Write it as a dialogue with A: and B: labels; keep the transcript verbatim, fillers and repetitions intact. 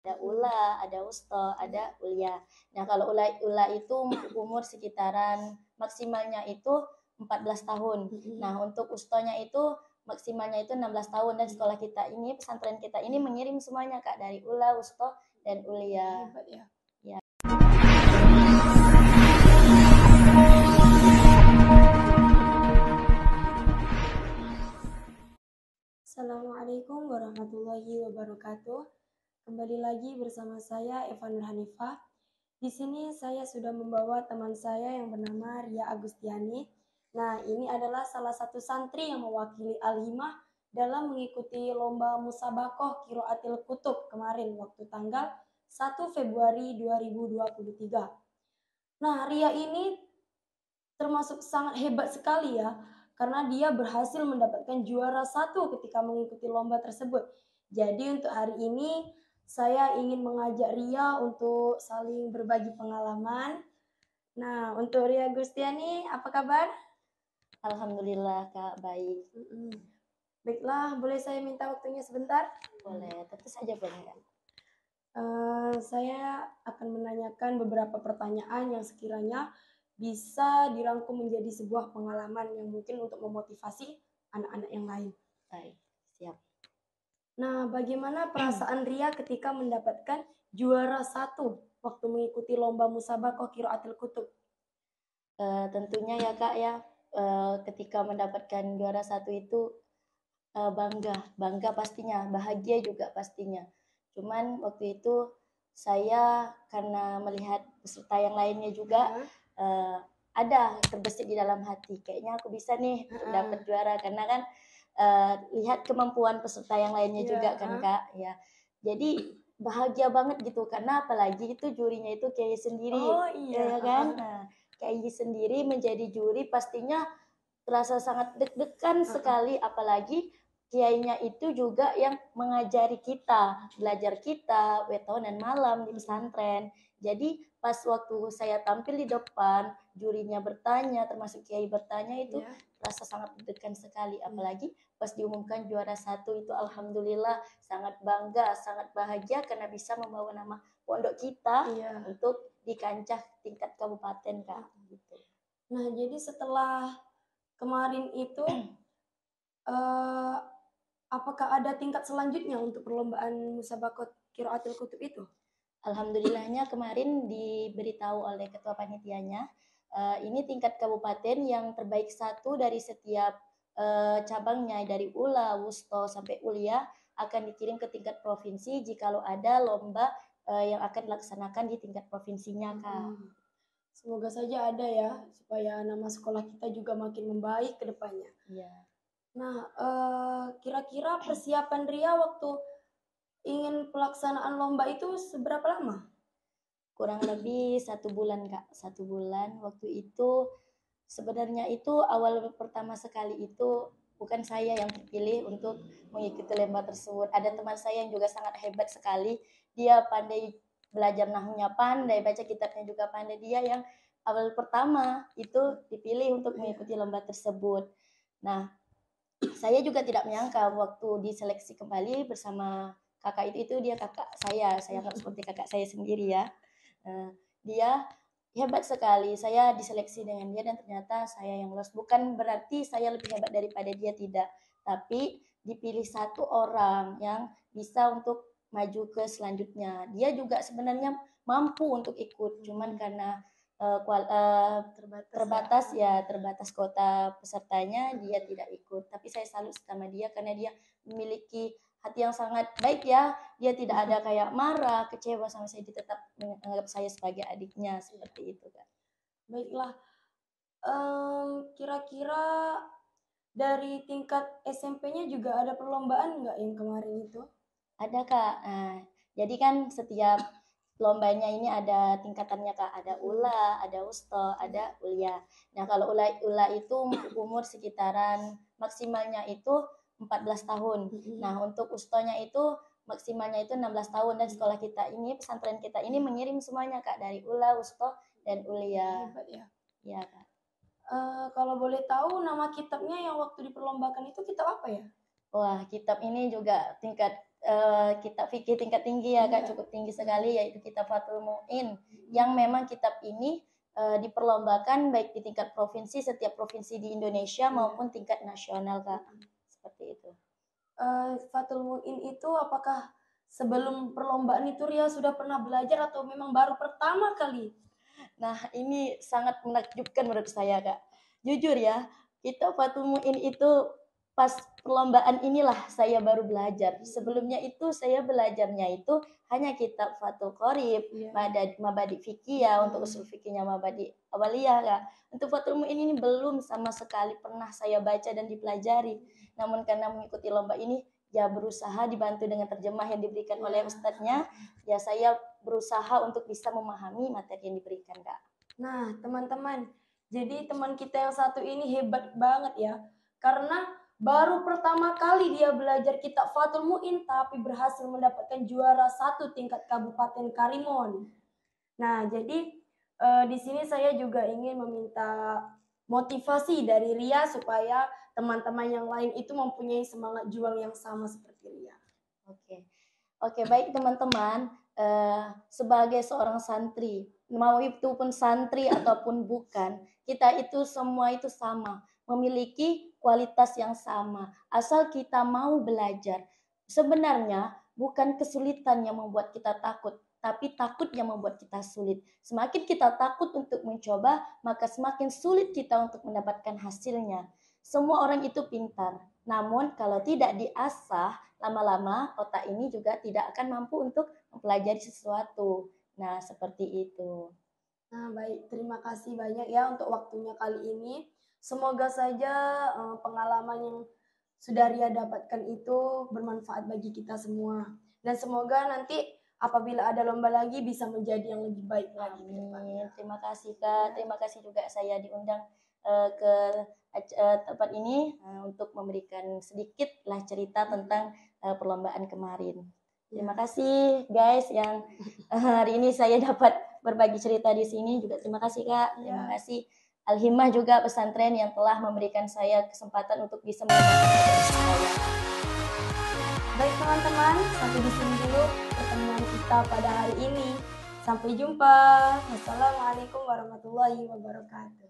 A: ada ula, ada wusto, ada ulia. Nah kalau ula ula itu umur sekitaran maksimalnya itu empat belas tahun. Nah untuk wustonya itu maksimalnya itu enam belas tahun, dan sekolah kita ini, pesantren kita ini mengirim semuanya Kak, dari ula, wusto, dan ulia.
B: Hebat ya.
A: Ya.
B: Assalamualaikum warahmatullahi wabarakatuh. Kembali lagi bersama saya Eva Nur Hanifah. Di sini saya sudah membawa teman saya yang bernama Ria Agustiani. Nah, ini adalah salah satu santri yang mewakili Al-Himah dalam mengikuti lomba Musabakoh Qiraatil Kutub kemarin waktu tanggal satu Februari dua ribu dua puluh tiga. Nah, Ria ini termasuk sangat hebat sekali ya, karena dia berhasil mendapatkan juara satu ketika mengikuti lomba tersebut. Jadi untuk hari ini saya ingin mengajak Ria untuk saling berbagi pengalaman. Nah, untuk Ria Agustiani, apa kabar?
A: Alhamdulillah Kak, baik.
B: Mm-mm. Baiklah, boleh saya minta waktunya sebentar?
A: Boleh, tentu saja boleh Kak.
B: Uh, saya akan menanyakan beberapa pertanyaan yang sekiranya bisa dirangkum menjadi sebuah pengalaman yang mungkin untuk memotivasi anak-anak yang lain.
A: Baik, siap.
B: Nah, bagaimana perasaan Ria ketika mendapatkan juara satu waktu mengikuti lomba Musabakoh Qiraatil Kutub?
A: Uh, tentunya ya Kak ya, uh, ketika mendapatkan juara satu itu uh, bangga, bangga pastinya, bahagia juga pastinya. Cuman waktu itu saya karena melihat peserta yang lainnya juga uh. Uh, ada terbesit di dalam hati, kayaknya aku bisa nih untuk dapat juara, karena kan uh, lihat kemampuan peserta yang lainnya yeah. juga kan Kak ya. Jadi bahagia banget gitu, karena apalagi itu jurinya itu Kiai sendiri.
B: Oh iya
A: ya kan. Nah, Kiai sendiri menjadi juri pastinya terasa sangat deg-degan uh-uh. sekali, apalagi kiainya itu juga yang mengajari kita, belajar kita wetonan malam di pesantren. Jadi pas waktu saya tampil di depan, jurinya bertanya, termasuk kiai bertanya, itu yeah. rasa sangat deg-degan sekali, apalagi pas diumumkan juara satu itu alhamdulillah sangat bangga, sangat bahagia karena bisa membawa nama pondok kita yeah. untuk di kancah tingkat kabupaten Kak. Gitu.
B: Nah jadi setelah kemarin itu uh, apakah ada tingkat selanjutnya untuk perlombaan Musabakoh Qiraatil Kutub itu?
A: Alhamdulillahnya kemarin diberitahu oleh ketua panitianya, uh, ini tingkat kabupaten yang terbaik satu dari setiap uh, cabangnya, dari ula, wusto sampai ulia akan dikirim ke tingkat provinsi jikalau ada lomba uh, yang akan dilaksanakan di tingkat provinsinya Kak.
B: Hmm. Semoga saja ada ya, supaya nama sekolah kita juga makin membaik ke depannya.
A: Iya.
B: Nah, uh, kira-kira persiapan Ria waktu ingin pelaksanaan lomba itu seberapa lama?
A: Kurang lebih satu bulan Kak, satu bulan. Waktu itu sebenarnya itu awal pertama sekali itu bukan saya yang terpilih untuk mengikuti lomba tersebut. Ada teman saya yang juga sangat hebat sekali. Dia pandai belajar nahunya, pandai baca kitabnya juga pandai. Dia yang awal pertama itu dipilih untuk mengikuti lomba tersebut. Nah, saya juga tidak menyangka waktu diseleksi kembali bersama kakak itu, itu dia kakak saya, saya anggap seperti kakak saya sendiri ya. Uh, dia hebat sekali, saya diseleksi dengan dia dan ternyata saya yang lolos. Bukan berarti saya lebih hebat daripada dia, tidak. Tapi dipilih satu orang yang bisa untuk maju ke selanjutnya. Dia juga sebenarnya mampu untuk ikut, cuman karena uh, kual, uh, terbatas, terbatas ya, ya terbatas kota pesertanya, dia tidak ikut. Tapi saya salut sama dia karena dia memiliki hati yang sangat baik ya. Dia tidak ada kayak marah, kecewa sama saya, dia tetap menganggap saya sebagai adiknya, seperti itu kan.
B: Baiklah, um, kira-kira dari tingkat S M P-nya juga ada perlombaan nggak yang kemarin itu?
A: Ada Kak. Nah, jadi kan setiap lombanya ini ada tingkatannya Kak. Ada ula, ada wusto, ada ulia. Nah kalau ula ula itu umur sekitaran maksimalnya itu empat belas tahun. Nah untuk wustonya itu maksimalnya itu enam belas tahun, dan sekolah kita ini, pesantren kita ini mengirim semuanya Kak, dari ula, wusto, dan ulia.
B: Hebat ya.
A: Iya Kak.
B: Uh, kalau boleh tahu nama kitabnya yang waktu diperlombakan itu kitab apa ya?
A: Wah, kitab ini juga tingkat uh, kitab fikih tingkat tinggi ya Kak,
B: Iya.
A: cukup tinggi sekali, yaitu kitab Fathul Mu'in, yang memang kitab ini uh, diperlombakan baik di tingkat provinsi, setiap provinsi di Indonesia,
B: Iya.
A: maupun tingkat nasional Kak. Seperti itu.
B: Uh, Fathul Mu'in itu apakah sebelum perlombaan itu Ria sudah pernah belajar atau memang baru pertama kali?
A: Nah, ini sangat menakjubkan menurut saya Kak. Jujur ya, kitab Fathul Mu'in itu pas perlombaan inilah saya baru belajar. Sebelumnya itu saya belajarnya itu hanya kitab Fathul Qorib, yeah. Mabadi Fikih ya, hmm. untuk usul fikihnya Mabadi Awaliyah Kak. Untuk Fathul Mu'in ini belum sama sekali pernah saya baca dan dipelajari. Namun karena mengikuti lomba ini, ya berusaha dibantu dengan terjemah yang diberikan oleh ustadznya, ya saya berusaha untuk bisa memahami materi yang diberikan Kak.
B: Nah teman-teman, jadi teman kita yang satu ini hebat banget ya, karena baru pertama kali dia belajar kitab Fathul Mu'in tapi berhasil mendapatkan juara satu tingkat Kabupaten Karimun. Nah jadi eh, di sini saya juga ingin meminta motivasi dari Ria supaya teman-teman yang lain itu mempunyai semangat juang yang sama seperti Ria.
A: Oke, oke baik teman-teman, eh, sebagai seorang santri, mau itu pun santri ataupun bukan, kita itu semua itu sama, memiliki kualitas yang sama, asal kita mau belajar. Sebenarnya bukan kesulitan yang membuat kita takut, tapi takut yang membuat kita sulit. Semakin kita takut untuk mencoba, maka semakin sulit kita untuk mendapatkan hasilnya. Semua orang itu pintar, namun kalau tidak diasah, lama-lama otak ini juga tidak akan mampu untuk mempelajari sesuatu. Nah, seperti itu.
B: Nah, baik. Terima kasih banyak ya untuk waktunya kali ini. Semoga saja uh, pengalaman yang sudah Ria dapatkan itu bermanfaat bagi kita semua. Dan semoga nanti apabila ada lomba lagi bisa menjadi yang lebih baik lagi.
A: Amin. Terima kasih Kak. Terima kasih juga saya diundang uh, ke uh, tempat ini uh, untuk memberikan sedikitlah cerita tentang uh, perlombaan kemarin. Terima kasih guys yang uh, hari ini saya dapat berbagi cerita di sini juga. Terima kasih Kak. Terima kasih Al-Himmah juga pesantren yang telah memberikan saya kesempatan untuk bisa mengembangkan saya.
B: Baik teman-teman, sampai di sini dulu pertemuan kita pada hari ini. Sampai jumpa. Wassalamualaikum warahmatullahi wabarakatuh.